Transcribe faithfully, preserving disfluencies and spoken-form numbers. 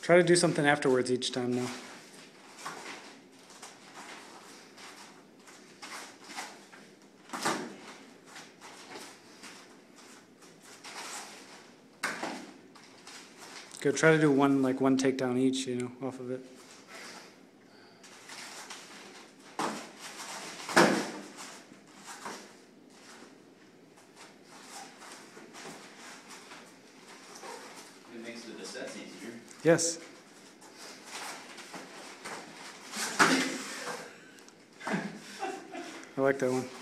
Try to do something afterwards each time now. Good. Try to do one like one takedown each, you know, off of it. It makes the sets easier. Yes. I like that one.